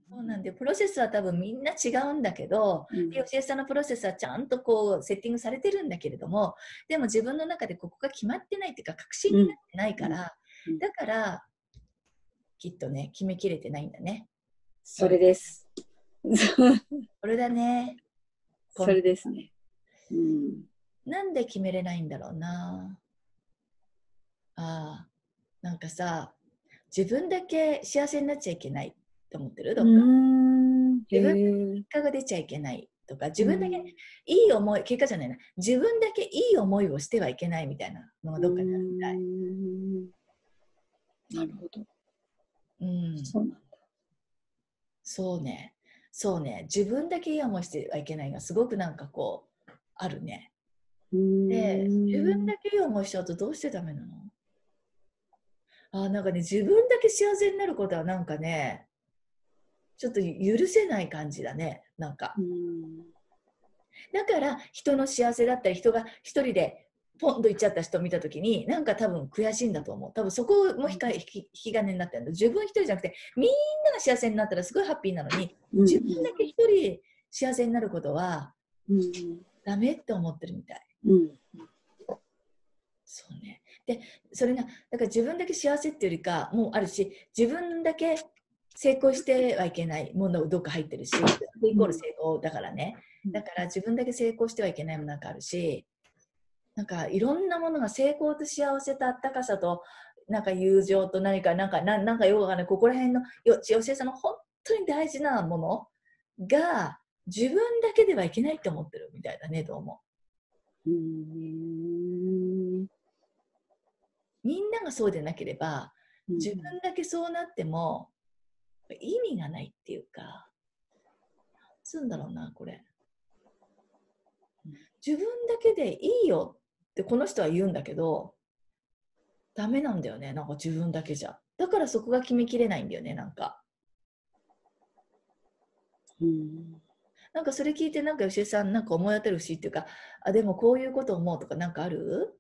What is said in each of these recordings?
そうなんで、プロセスは多分みんな違うんだけど、吉江さんのプロセスはちゃんとこうセッティングされてるんだけれども、でも自分の中でここが決まってないっていうか、確信になってないから、だから、きっとね、決めきれてないんだね。 それです。 それだね。 それですね。 なんで決めれないんだろうな。なんかさ、自分だけ幸せになっちゃいけないって思ってる？どっか。自分だけ結果が出ちゃいけないとか、自分だけいい思い、結果じゃないな、自分だけいい思いをしてはいけないみたいなのがどっかにあるみたい。 なるほど。 そうなんだ。そうね。そうね。自分だけいい思いしてはいけないがすごくなんかこう、あるね。で、自分だけいい思いしちゃうとどうしてダメなの？なんかね、自分だけ幸せになることはなんかね、ちょっと許せない感じだね、なんか。だから人の幸せだったり、人が一人でポンと行っちゃった人を見たときに、なんか多分悔しいんだと思う。多分そこも引き金になってるんだ。自分一人じゃなくて、みんなが幸せになったらすごいハッピーなのに、自分だけ一人幸せになることはダメって思ってるみたい。そうね。で、それが、だから自分だけ幸せっていうよりか、もうあるし、自分だけ成功してはいけないものをどっか入ってるし、イコール成功だからね。だから自分だけ成功してはいけないものなんかあるし、なんかいろんなものが成功と幸せとあったかさと、なんか友情と何か、なんかよくわかんない、ここら辺の吉江さんの本当に大事なものが自分だけではいけないって思ってるみたいだね、どうも。みんながそうでなければ、自分だけそうなっても意味がないっていうか、なんつうんだろうな、これ。自分だけでいいよってこの人は言うんだけど、ダメなんだよね、なんか自分だけじゃ。だからそこが決めきれないんだよね、なんか。なんかそれ聞いて、なんか吉江さん、なんか思い当たる節っていうか、でもこういうこと思うとかなんかある？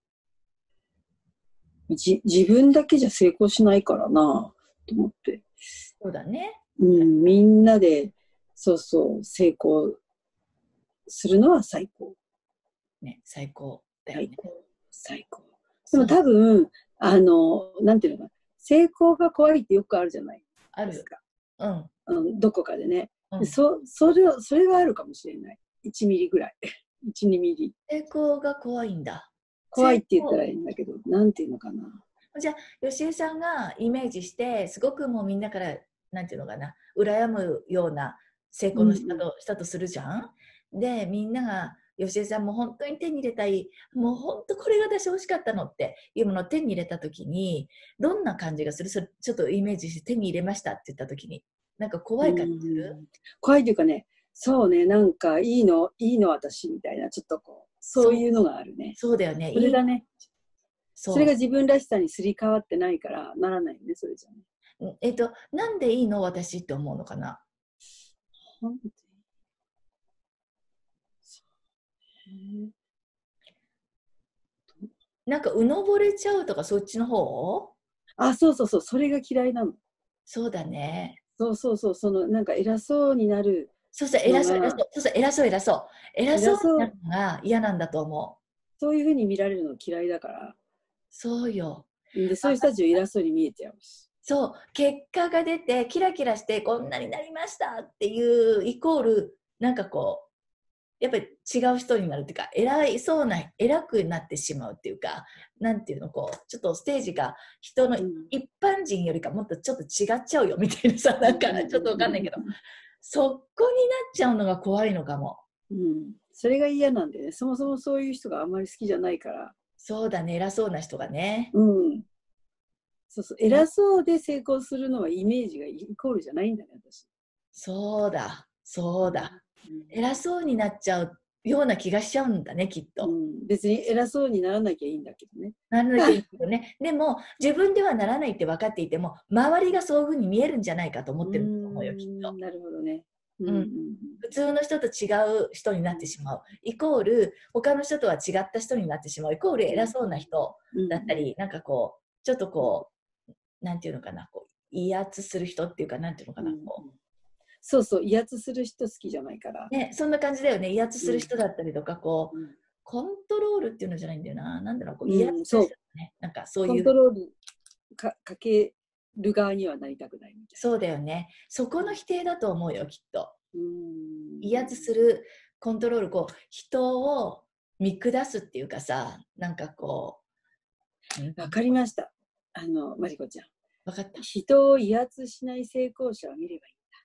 自分だけじゃ成功しないからなと思って。 そうだね。 みんなで、そうそう、成功するのは最高。 ね、最高だよね。 最高。でも多分、なんていうのかな、成功が怖いってよくあるじゃないですか。どこかでね。それはあるかもしれない。1ミリぐらい。1、2ミリ。 成功が怖いんだ。 怖いって言ったらいいんだけど、なんていうのかな。 じゃあ、吉江さんがイメージして、すごくもうみんなから、なんていうのかな、羨むような成功のしたとするじゃん。で、みんなが、吉江さんも本当に手に入れたい、もう本当これが私欲しかったのっていうものを手に入れたときに、どんな感じがする？それちょっとイメージして手に入れましたって言ったときに、なんか怖い感じする？ 怖いというかね、そうね、なんかいいの私みたいな、ちょっとこう、そういうのがあるね。 そうだよね。 それだね。それが自分らしさにすり替わってないからならないよね、それじゃね。 なんでいいの私って思うのかな。なんかうのぼれちゃうとかそっちの方？ そうそうそう、それが嫌いなの。 そうだね。 そうそうそう、そのなんか偉そうになる。 そうそう、偉そうになるのが嫌なんだと思う。 そういうふうに見られるの嫌いだから。 そうよ。 で、そういう人たちを偉そうに見えちゃうし。 そう、結果が出て、キラキラしてこんなになりましたっていうイコール、なんかこう、やっぱり違う人になるっていうか、偉くなってしまうっていうか、なんていうの、こう、ちょっとステージが人の一般人よりかもっとちょっと違っちゃうよみたいなさ、なんかちょっとわかんないけど、そこになっちゃうのが怖いのかも。 それが嫌なんでね、そもそもそういう人があんまり好きじゃないから。 そうだね、偉そうな人がね。 そうそう、偉そうで成功するのはイメージがイコールじゃないんだね、私。 そうだ。偉そうになっちゃうような気がしちゃうんだね、きっと。 別に偉そうにならなきゃいいんだけどね。 ならなきゃいいけどね。でも、自分ではならないって分かっていても、周りがそういうふうに見えるんじゃないかと思ってると思うよ、きっと。 なるほどね。 普通の人と違う人になってしまう。イコール、他の人とは違った人になってしまう。イコール、偉そうな人だったり、なんかこう、ちょっとこう、なんていうのかな、こう威圧する人っていうか、なんていうのかな、こう。 そうそう、威圧する人好きじゃないから。 ね、そんな感じだよね。威圧する人だったりとか、こう、コントロールっていうのじゃないんだよな。なんだろう、こう威圧する人ね。なんかそういう。 コントロールかける側にはなりたくないみたいな。 そうだよね。そこの否定だと思うよ、きっと。威圧する、コントロール、こう、人を見下すっていうかさ、なんかこう。わかりました。マリコちゃん。 わかった。 人を威圧しない成功者を見ればいいんだ。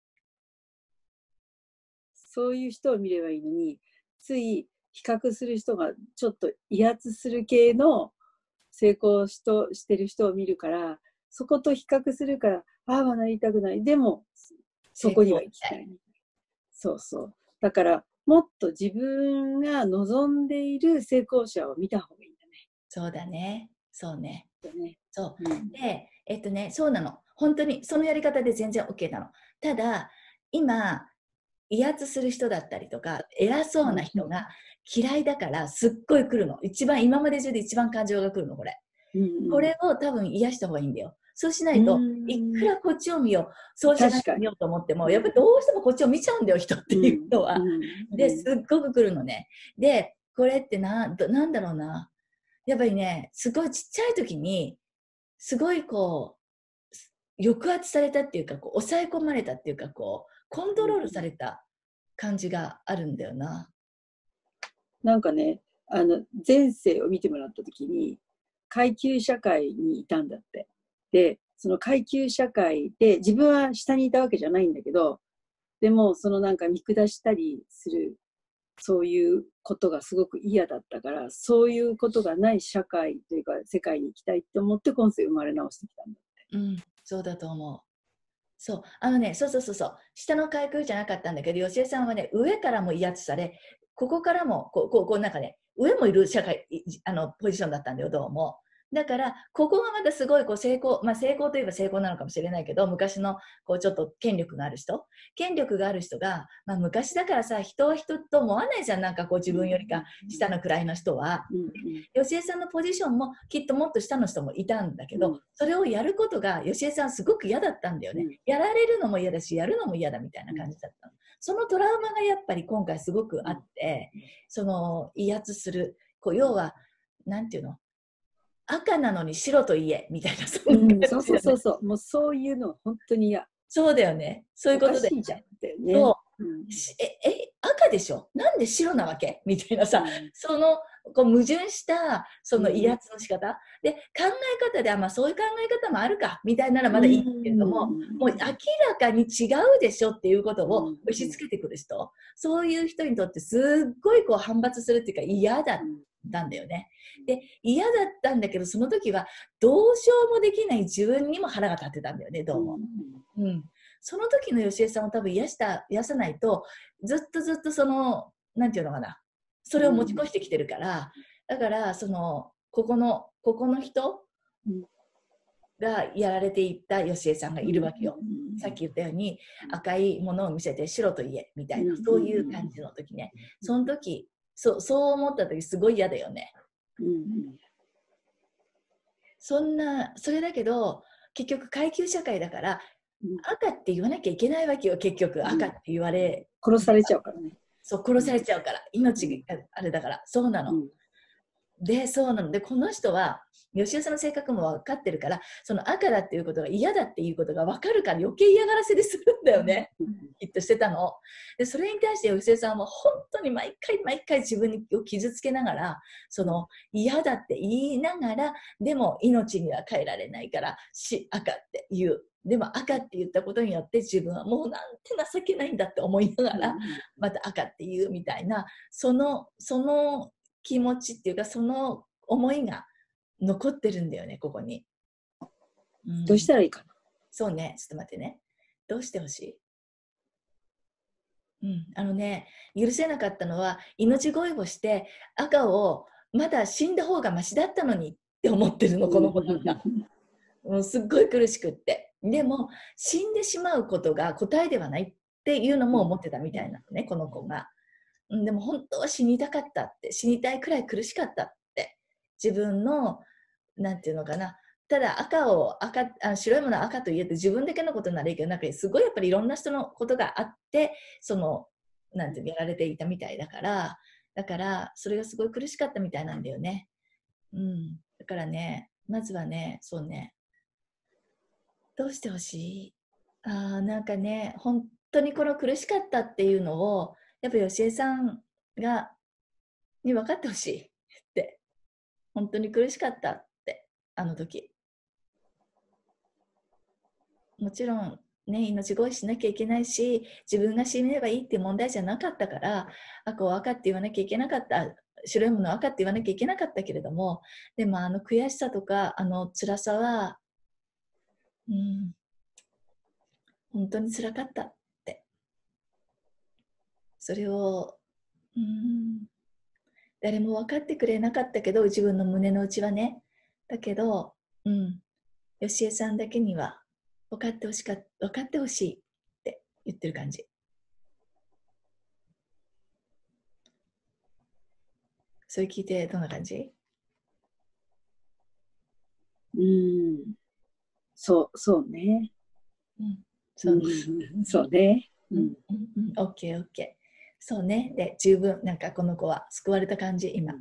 そういう人を見ればいいのに、つい比較する人がちょっと威圧する系の成功してる人を見るから、そこと比較するから、ああはなりたくない。でも、そこには行きたい。そうそう。だから、もっと自分が望んでいる成功者を見た方がいいんだね。 そうだね。そうね。そう。 うん、 で、そうなの。本当に、そのやり方で全然 OK なの。ただ、今、威圧する人だったりとか、偉そうな人が嫌いだから、すっごい来るの。今まで中で一番感情が来るの、これ。これを多分癒した方がいいんだよ。そうしないと、いくらこっちを見よう、そうじゃなくて見ようと思っても、やっぱりどうしてもこっちを見ちゃうんだよ、人っていうのは。で、すっごく来るのね。で、これってなんだろうな。やっぱりね、すごいちっちゃい時に、すごいこう、抑圧されたっていうか、こう抑え込まれたっていうか、こう、コントロールされた感じがあるんだよな。 なんかね、前世を見てもらった時に、階級社会にいたんだって。で、その階級社会で、自分は下にいたわけじゃないんだけど、でも、そのなんか見下したりする、そういうことがすごく嫌だったから、そういうことがない社会というか、世界に行きたいと思って、今世生まれ直してきたんだって。 うん、そうだと思う。そう、そう。下の階級じゃなかったんだけど、吉江さんはね、上からも威圧され、ここからも、なんかね、上もいる社会、ポジションだったんだよ、どうも。だから、ここがまたすごいこう成功、成功といえば成功なのかもしれないけど、昔のこうちょっと権力がある人が、昔だからさ、人は人と思わないじゃん、なんかこう自分よりか下の位の人は。吉江さんのポジションもきっともっと下の人もいたんだけど、それをやることが吉江さんすごく嫌だったんだよね。やられるのも嫌だし、やるのも嫌だみたいな感じだったの。そのトラウマがやっぱり今回すごくあって、その威圧する、こう要は、なんていうの、赤なのに白と言えみたいな、 そんな感じ、ね。そう。もうそういうの本当に嫌。 そうだよね。そういうことで。 じゃんってね。 そう。赤でしょ、なんで白なわけみたいなさ、そのこう矛盾したその威圧の仕方、で考え方でそういう考え方もあるかみたいならまだいいけれども、もう明らかに違うでしょっていうことを押し付けてくる人、そういう人にとってすっごいこう反発するっていうか嫌だったんだよね。で、嫌だったんだけど、その時はどうしようもできない自分にも腹が立ってたんだよね、どうも。その時の吉江さんを多分癒さないと、ずっとその、なんていうのかな、それを持ち越してきてるから、だからここの人がやられていった吉江さんがいるわけよ。さっき言ったように、赤いものを見せて白と言えみたいな、そういう感じの時ね。その時、そう思った時すごい嫌だよね。それだけど、結局階級社会だから、赤って言わなきゃいけないわけよ、結局。赤って言われ、 殺されちゃうからね。 そう、殺されちゃうから。命があれだから。そうなの。で、そうなので、この人は、吉江さんの性格も分かってるから、その赤だっていうことが嫌だっていうことが分かるから余計嫌がらせでするんだよね。きっとしてたの。で、それに対して吉江さんは本当に毎回自分を傷つけながら、嫌だって言いながら、でも命には変えられないから、赤って言う。でも赤って言ったことによって自分はもうなんて情けないんだって思いながら、また赤って言うみたいな、その気持ちっていうか、その思いが残ってるんだよね、ここに。 どうしたらいいかな。 そうね、ちょっと待ってね。どうしてほしい？許せなかったのは、命乞いをして赤をまだ死んだ方がマシだったのにって思ってるの、この子なんか。もうすっごい苦しくって。でも、死んでしまうことが答えではないっていうのも思ってたみたいなのね、この子が。でも本当は死にたかったって、死にたいくらい苦しかったって、自分の、なんていうのかな、 ただ白いものは赤と言えて自分だけのことならいいけど、なんかすごいやっぱりいろんな人のことがあって、なんてやられていたみたいだから、それがすごい苦しかったみたいなんだよね。だからね、まずはね、そうね、どうしてほしい？なんかね、本当にこの苦しかったっていうのを、やっぱよしえさんに分かってほしいって。本当に苦しかったって、あの時。もちろん、ね、命乞いしなきゃいけないし、自分が死ねばいいっていう問題じゃなかったから、赤って言わなきゃいけなかった。白いもの赤って言わなきゃいけなかったけれども、でも悔しさとか辛さは、本当に辛かったって。それを、誰も分かってくれなかったけど、自分の胸の内はね。だけど、よしえさんだけには分かってほしいって言ってる感じ。それ聞いてどんな感じ？ そうね。そうね。 オッケー。そうね。で、十分、なんかこの子は救われた感じ、今。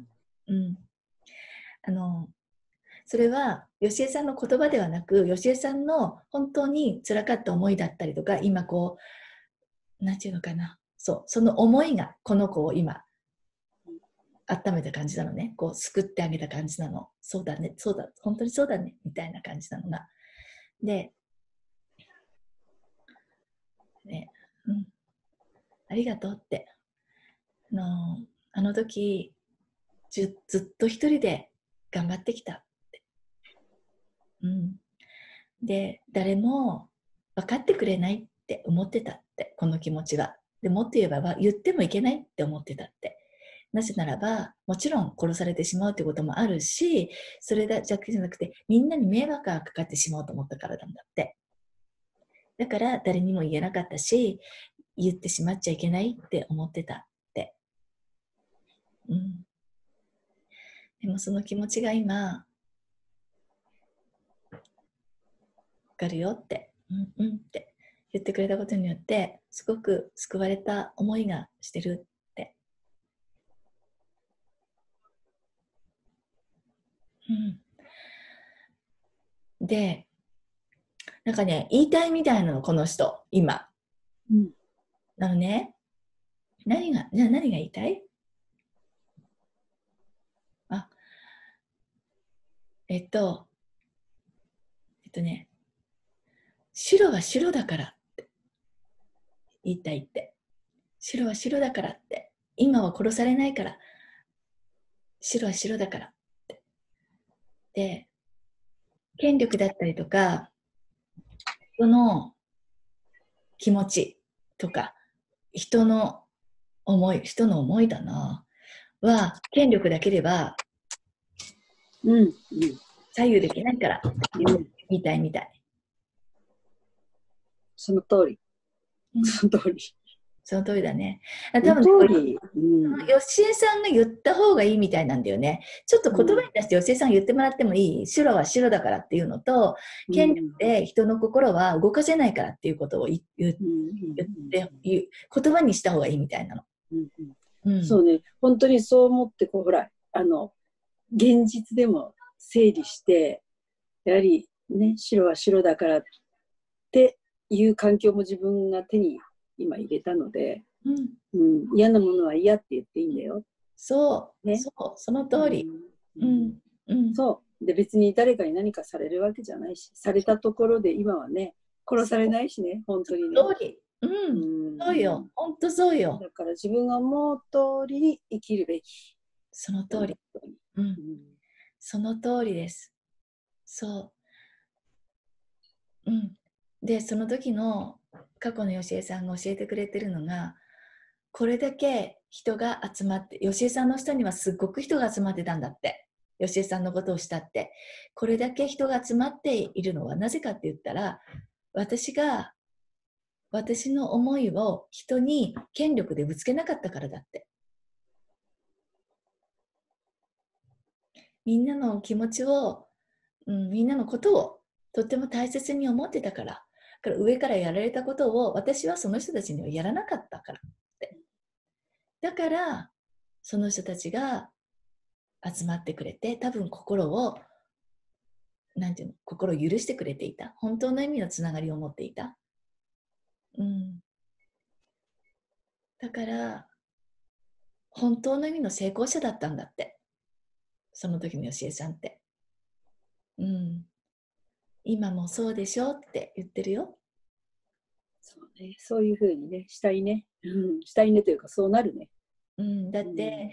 それは、よしえさんの言葉ではなく、よしえさんの本当に辛かった思いだったりとか、今なんていうのかな。その思いがこの子を今、温めた感じなのね。救ってあげた感じなの。そうだね、本当にそうだね、みたいな感じなのが。で、ね、ありがとうって。あの時、ずっと一人で頑張ってきたって。で、誰も分かってくれないって思ってたって、この気持ちは。でもっと言えば、言ってもいけないって思ってたって。なぜならば、もちろん殺されてしまうってこともあるし、それだけじゃなくて、みんなに迷惑がかかってしまうと思ったからなんだって。だから誰にも言えなかったし、言ってしまっちゃいけないって思ってたって。でもその気持ちが今、わかるよって、って言ってくれたことによって、すごく救われた思いがしてるって。で、なんかね、言いたいみたいなの、この人、今。なのね、何が言いたい？ね、白は白だからって言いたいって。白は白だからって。今は殺されないから。白は白だからって。で、権力だったりとか、人の気持ちとか、人の思いだな、は、権力だけでは、左右できないから、みたい。 その通り。 その通りだね。多分、よしえさんが言った方がいいみたいなんだよね。ちょっと言葉に出してよしえさん言ってもらってもいい？白は白だからっていうのと、権力で人の心は動かせないからっていうことを言葉にした方がいいみたいなの。 そうね、本当にそう思って、ほら、現実でも整理して、やはりね、白は白だからっていう環境も自分が手に今入れたので、嫌なものは嫌って言っていいんだよ。 その通り。 そうで、別に誰かに何かされるわけじゃないし、されたところで今はね、殺されないしね、本当にね。 その通り。そうよ、本当そうよ。 だから自分が思う通りに生きるべき。 その通り。その通りです。そう。で、その時の過去のよしえさんが教えてくれてるのが、これだけ人が集まって、よしえさんの下にはすっごく人が集まってたんだって。よしえさんのことをしたって。これだけ人が集まっているのはなぜかって言ったら、私の思いを人に権力でぶつけなかったからだって。みんなの気持ちを、 みんなのことをとっても大切に思ってたから、上からやられたことを私はその人たちにはやらなかったからって。だからその人たちが集まってくれて、多分心を心を許してくれていた。本当の意味のつながりを持っていた。だから本当の意味の成功者だったんだって、その時のよしえさんって。今もそうでしょって言ってるよ。 そうね、そういうふうにね、したいね。したいねというか、そうなるね。 だって、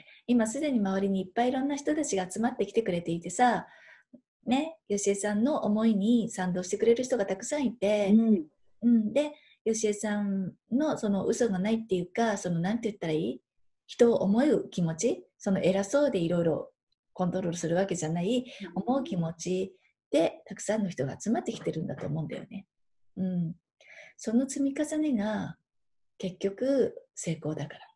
今すでに周りにいっぱいいろんな人たちが集まってきてくれていてさ、ね、よしえさんの思いに賛同してくれる人がたくさんいて、で、よしえさんのその嘘がないっていうか、なんて言ったらいい？人を思う気持ち、偉そうでいろいろコントロールするわけじゃない、思う気持ちでたくさんの人が集まってきてるんだと思うんだよね。その積み重ねが結局成功だからって。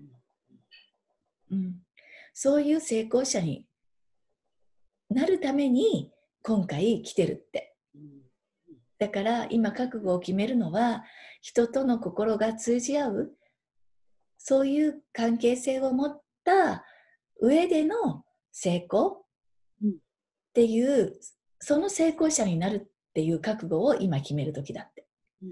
そういう成功者になるために今回来てるって。だから今覚悟を決めるのは、人との心が通じ合う、そういう関係性を持った上での成功っていう、その成功者になるっていう覚悟を今決める時だって。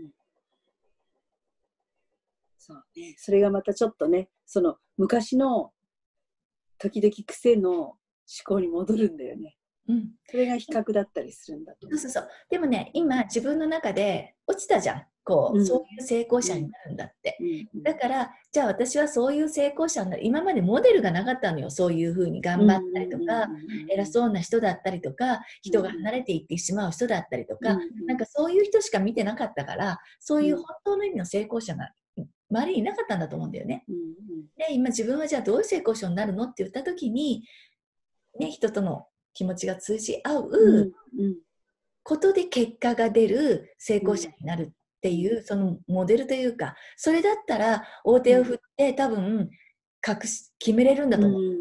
そうね、それがまたちょっとね、その昔の時々癖の思考に戻るんだよね。それが比較だったりするんだと思う。 そう。でもね、今自分の中で落ちたじゃん。そういう成功者になるんだって。だから、じゃあ私はそういう成功者になる。今までモデルがなかったのよ。そういうふうに頑張ったりとか、偉そうな人だったりとか、人が離れていってしまう人だったりとか、なんかそういう人しか見てなかったから、そういう本当の意味の成功者が周りにいなかったんだと思うんだよね。で、今自分はじゃあどういう成功者になるのって言った時に、ね、人との気持ちが通じ合うことで結果が出る成功者になるっていう、そのモデルというか、それだったら大手を振って多分決めれるんだと思う。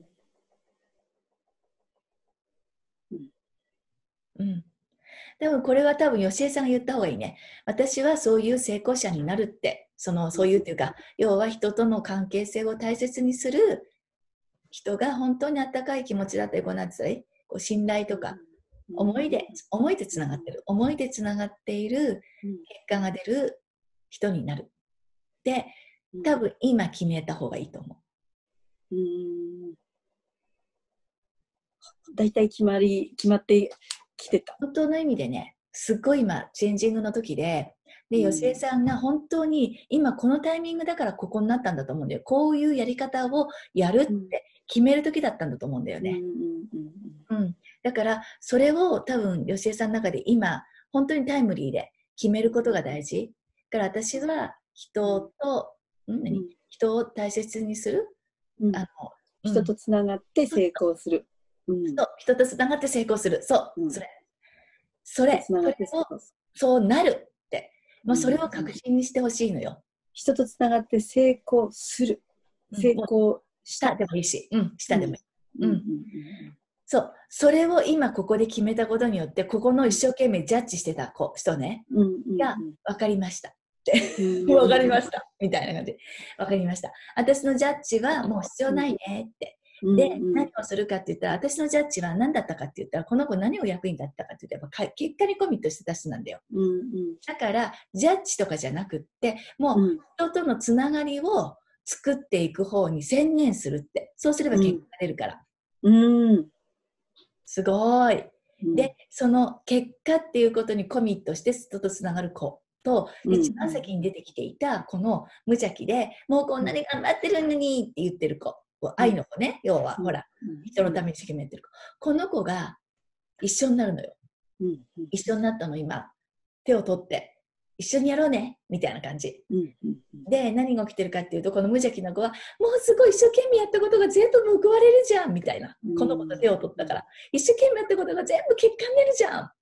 多分これは多分吉江さんが言った方がいいね。私はそういう成功者になるって、そういうっていうか、要は人との関係性を大切にする人が本当に温かい気持ちだったり、信頼とか、思いでつながってる。思いでつながっている結果が出る人になる。で、多分今決めた方がいいと思う。 だいたい決まってきてた。 本当の意味でね、すっごい今、チェンジングの時で、吉江さんが本当に今このタイミングだからここになったんだと思うんだよ。こういうやり方をやるって決める時だったんだと思うんだよね。だからそれを多分吉江さんの中で今本当にタイムリーで決めることが大事。だから私は人を大切にする、 人とつながって成功する。 人とつながって成功する。それをそうなるって、それを確信にしてほしいのよ。 人とつながって成功する。成功したでもいいし、したでもいい。それを今ここで決めたことによって、ここの一生懸命ジャッジしてた人ね、が分かりましたって。分かりました。みたいな感じで。分かりました。私のジャッジはもう必要ないねって。で、何をするかって言ったら、私のジャッジは何だったかって言ったら、この子何を役に立ったかって言ったら、結果にコミットしてた人なんだよ。だから、ジャッジとかじゃなくって、もう人とのつながりを作っていく方に専念するって。そうすれば結果が出るから。すごい。で、その結果っていうことにコミットして人とつながる子と、一番先に出てきていたこの無邪気で、もうこんなに頑張ってるのにって言ってる子。愛の子ね、要は、ほら、人のために一生懸命やってる子。この子が一緒になるのよ。一緒になったの、今。手を取って、一緒にやろうね、みたいな感じ。で、何が起きてるかっていうと、この無邪気な子は、もうすごい一生懸命やったことが全部報われるじゃん、みたいな。この子と手を取ったから、一生懸命やったことが全部結果に出るじゃんって、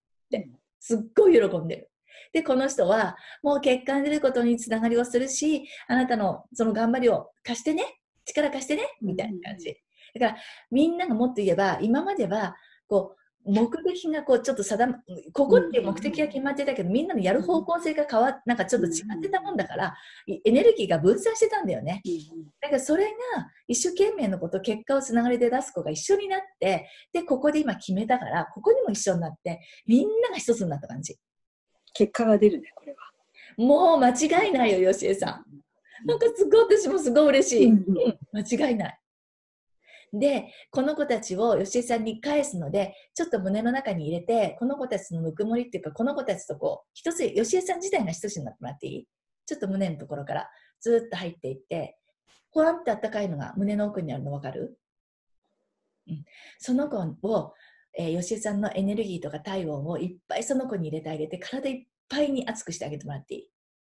すっごい喜んでる。で、この人は、もう結果に出ることにつながりをするし、あなたのその頑張りを貸してね。力貸してねみたいな感じ。だからみんながもっと言えば、今までは目的がこうちょっとここっていう目的が決まってたけど、みんなのやる方向性がなんかちょっと違ってたもんだから、エネルギーが分散してたんだよね。だからそれが一生懸命のこと、結果をつながりで出す子が一緒になって、で、ここで今決めたから、ここにも一緒になって、みんなが一つになった感じ。 結果が出るね、これは。 もう間違いないよ、よしえさん。なんかすごい、私もすごい嬉しい。間違いない。で、この子たちを吉江さんに返すので、ちょっと胸の中に入れて、この子たちのぬくもりっていうか、この子たちとこう、一つ、吉江さん自体が一つになってもらっていい？ちょっと胸のところからずっと入っていって、ほわんってあったかいのが胸の奥にあるの分かる？その子を、吉江さんのエネルギーとか体温をいっぱいその子に入れてあげて、体いっぱいに熱くしてあげてもらっていい？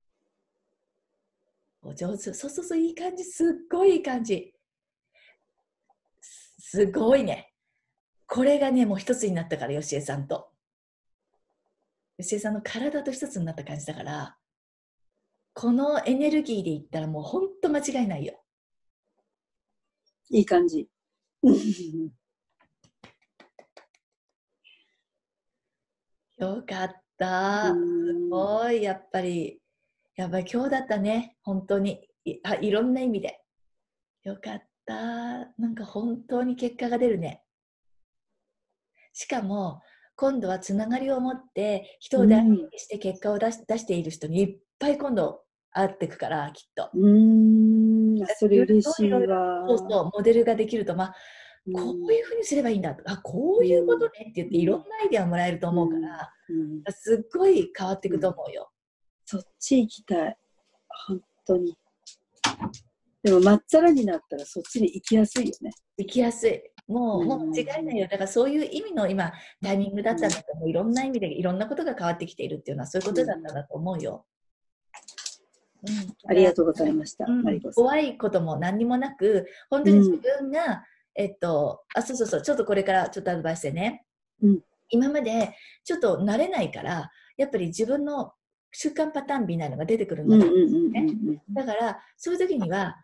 お上手。そう、いい感じ。すっごいいい感じ。すごいね。これがね、もう一つになったから、吉江さんと。吉江さんの体と一つになった感じだから、このエネルギーでいったらもうほんと間違いないよ。 いい感じ。 よかった。すごい、やっぱり今日だったね。本当に。いろんな意味で。よかった。なんか本当に結果が出るね。しかも、今度はつながりを持って人を大事にして結果を出している人にいっぱい今度会っていくから、きっと。 それ嬉しいわ。 そう、モデルができると、こういうふうにすればいいんだとか、こういうことねって言っていろんなアイデアをもらえると思うから、すっごい変わっていくと思うよ。 そっち行きたい。本当に。でも、まっさらになったらそっちに行きやすいよね。 行きやすい。もう違いないよ。だからそういう意味の今、タイミングだったんだけど、いろんな意味でいろんなことが変わってきているっていうのはそういうことだったんだと思うよ。 ありがとうございました。 怖いことも何にもなく、本当に自分が、そう、ちょっとこれからちょっとアドバイスでね。今までちょっと慣れないから、やっぱり自分の習慣パターンみたいなのが出てくるんだと思うんですね。だから、そういう時には、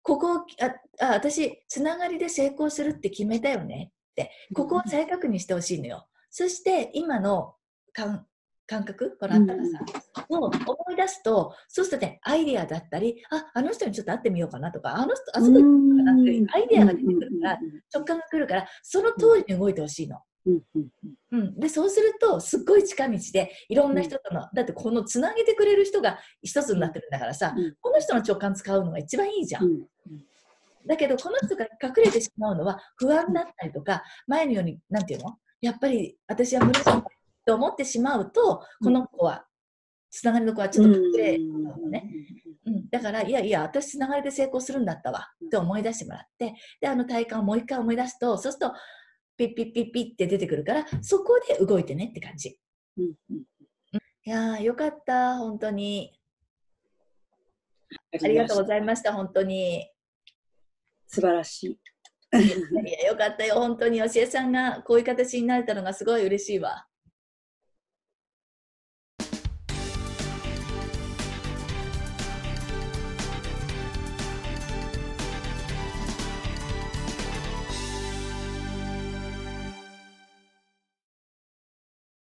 私、つながりで成功するって決めたよねって、ここを再確認してほしいのよ。そして、今の感覚、このあったかさを思い出すと、そうするとね、アイディアだったり、あの人にちょっと会ってみようかなとか、あそこに行こうかなっていうアイディアが出てくるから、直感が来るから、その通りに動いてほしいの。で、そうすると、すっごい近道で、いろんな人との、だってこのつなげてくれる人が一つになってるんだからさ、この人の直感使うのが一番いいじゃん。だけど、この人が隠れてしまうのは不安だったりとか、前のように、なんていうの？やっぱり私は無理だと思ってしまうと、この子は、つながりの子はちょっと隠れるのね。だから、いや、私つながりで成功するんだったわって思い出してもらって、で、体感をもう一回思い出すと、そうすると、ピッピッピッピッって出てくるから、そこで動いてねって感じ。いやー、よかった、本当に。ありがとうございました、本当に。 素晴らしい。 いや、よかったよ、本当に。吉江さんがこういう形になれたのがすごい嬉しいわ。